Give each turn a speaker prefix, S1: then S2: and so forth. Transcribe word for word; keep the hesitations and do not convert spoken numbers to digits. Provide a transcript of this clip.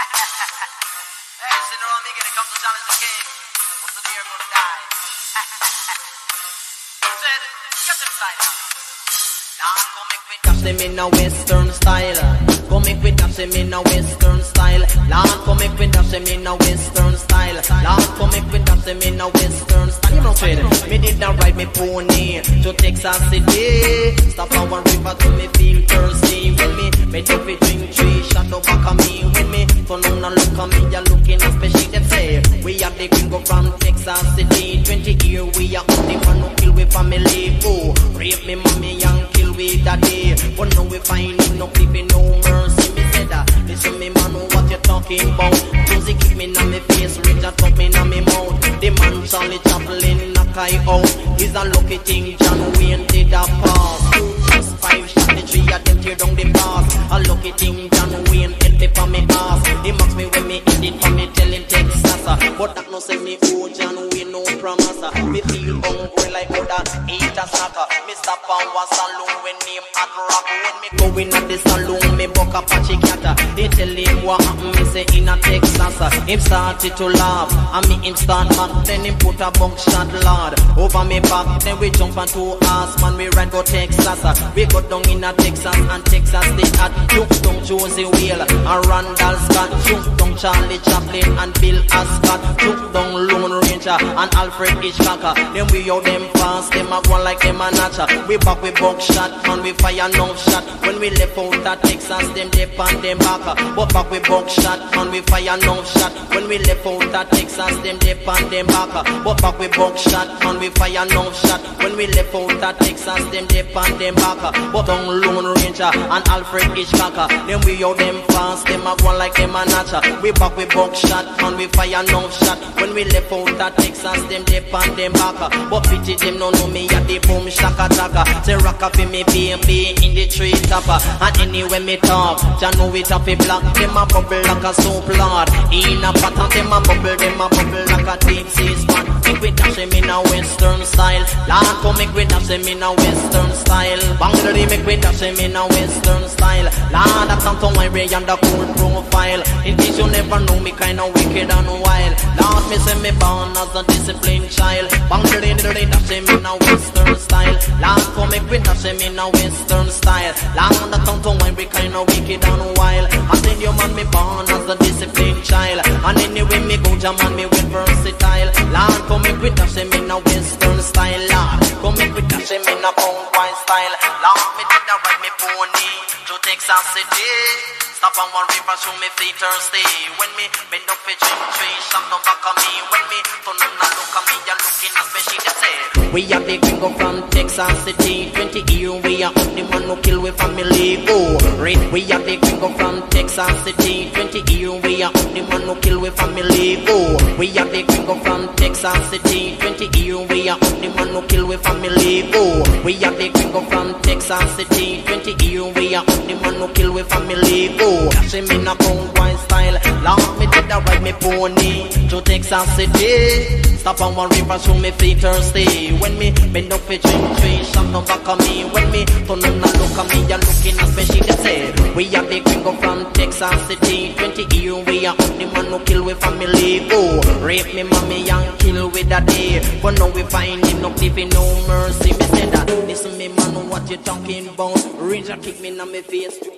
S1: Hey, sitting around me gonna come to challenge the king. What's the deer gonna die? Said, get them style out. Nah, come make me dash them in a western style. Come make me dash them in a western style. Lord, come make me dash them in a western style. Lord, come make me dash them in a western style. You know what I'm saying? Me did not ride me pony to Texas City. Stop our river to me feel thirsty. When me made up it drink tree, shut up back on me. When me turn on and look at me, you're looking especially them say we are the gringo from Texas City. Twenty years we are on the man who kill with family. Oh, rape me mommy and kill with daddy. But now we find him no creeping no mercy. Me said that, listen me man, what you talking about? Josie kick me in my face, Richard tuck me in my mouth. The man Charlie Chaplin knock I out. He's a lucky thing, John Wayne did a pass. Two plus five shot the three of them tear down the pass. A lucky thing, John Wayne help me for me ass. He mocks me when me eat it for me tell him Texas. But that no say me oh John Wayne no promise. Me feel hungry like other eat a snacker. Me stop and was saloon when name at rock. When me go in at the saloon, me buck up a chickata. They tell him what happened, me say in a Texas. Him started to laugh, and me him start back. Then him put a buckshot lord over me back. Then we jump onto us, man, we ride go Texas. We go down in a Texas, and Texas they had Duke down Josie Whale and Randall Scott. Duke down Charlie Chaplin and Bill Ascott. Duke down Lone Ranger and Alfred Hitchcock. Then we out them fast, them a go like them a natcha. We back with buckshot, and we fire no shot. When we left out at Texas, them dip and them back. But back with buckshot, and we fire no shot. When we left out at Texas, them dip and them back. But back with buckshot, and we fire no shot. When we left out at Texas, them dip and them back. But down Lone Ranger and Alfred Hitchcock. Then we out them fast, them a go like them a natcha. We back with buckshot, and we fire no shot. When we left out at Texas, them dip and them back. But pity them no know me at the boom shaka taka. Say rock up in me baby in the tree topper. And anyway me talk, ya know it up a black. Them a bubble like a soap lord. In a pot and them a bubble, them a bubble like a deep sea spot. Make we dash them in a western style. Lord come make we dash them in a western style. Bangladesh make we dash them in a western style. Lord that's not my way and the cool profile. In case you never know me kinda wicked and wild. Lord me say me born as a disciplined child. Bangladesh they dash them in a western style. Lord come make we dash them in a western style. Lord that's not my way kinda wicked and wild. I tell you man me born as a disciplined child. And anyway me go jam and me with versatile. Lord come make we dash them in a western style. Lord come make we dash them in a pound wine style. Lord me did a ride me pony to Texas City. Stop on one river, show me feet thirsty. When me bend up a drink tree, shut the back of me. When me turn on and look at me, you're looking at me, she say we are the gringo from Texas City. Twenty years we are up the man who kill with family. Oh, right, we are the gringo from Texas City. Twenty years we are up the man who kill with family. Oh, we are the gringo from Texas City. Twenty years we are up the man who kill with family. Oh, we are the gringo from Texas City. Twenty years we are up the man who kill with family. Oh, dash him in a pound wine style. Lord me did a ride me pony to Texas City. Stop on one river, show me feet thirsty. When me bend up a drink tree, shut the back of me. When me turn on and look at me, you're looking at me, she say we are the gringo from Texas City. Twenty years we are up the man who kill with family. Oh, rape me mommy and kill with daddy. But now we find him no giving no mercy. Me say that, listen me man, what you talking about? Ranger kick me in my face.